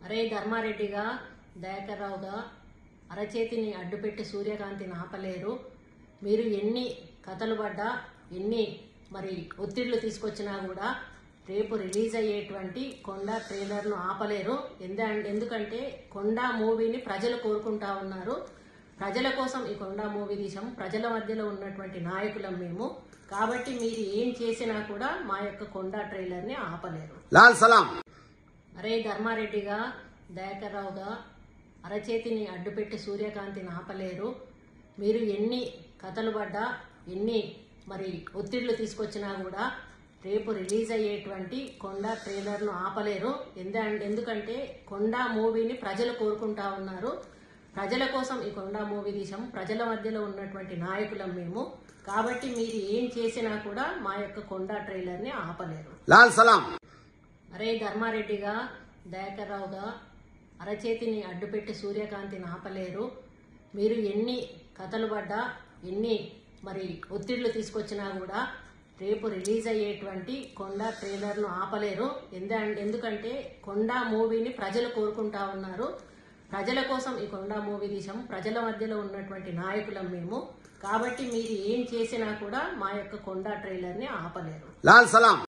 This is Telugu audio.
అరే ధర్మారెడ్డిగా దయాకర్రావుగా అరచేతిని అడ్డుపెట్టి సూర్యకాంతిని ఆపలేరు. మీరు ఎన్ని కథలు పడ్డా ఎన్ని ఒత్తిళ్లు తీసుకొచ్చినా కూడా రేపు రిలీజ్ అయ్యేటువంటి కొండ ట్రైలర్ను ఆపలేరు. ఎందుకంటే కొండ మూవీని ప్రజలు కోరుకుంటా ఉన్నారు. ప్రజల కోసం ఈ కొండ మూవీ తీసాము. ప్రజల మధ్యలో ఉన్నటువంటి నాయకులం మేము. కాబట్టి మీరు ఏం చేసినా కూడా మా యొక్క కొండ ట్రైలర్ని ఆపలేరు. లాల్ సలాం. అరే ధర్మారెడ్డిగా దయాకర్రావుగా అరచేతిని అడ్డుపెట్టి సూర్యకాంతిని ఆపలేరు. మీరు ఎన్ని కథలు పడ్డా ఎన్ని ఒత్తిళ్లు తీసుకొచ్చినా కూడా రేపు రిలీజ్ అయ్యేటువంటి కొండ ట్రైలర్ను ఆపలేరు. ఎందుకంటే కొండ మూవీని ప్రజలు కోరుకుంటా ఉన్నారు. ప్రజల కోసం ఈ కొండ మూవీ తీసాము. ప్రజల మధ్యలో ఉన్నటువంటి నాయకులం మేము. కాబట్టి మీరు ఏం చేసినా కూడా మా యొక్క కొండ ట్రైలర్ని ఆపలేరు. లాల్ సలాం. అరే ధర్మారెడ్డిగా దయాకర్రావుగా అరచేతిని అడ్డుపెట్టి సూర్యకాంతిని ఆపలేరు. మీరు ఎన్ని కథలు పడ్డా ఎన్ని ఒత్తిళ్లు తీసుకొచ్చినా కూడా రేపు రిలీజ్ అయ్యేటువంటి కొండ ట్రైలర్ను ఆపలేరు. ఎందుకంటే కొండ మూవీని ప్రజలు కోరుకుంటా ఉన్నారు. ప్రజల కోసం ఈ కొండ మూవీ తీసాము. ప్రజల మధ్యలో ఉన్నటువంటి నాయకులం మేము. కాబట్టి మీరు ఏం చేసినా కూడా మా యొక్క కొండ ట్రైలర్ని ఆపలేరు. లాల్ సలాం.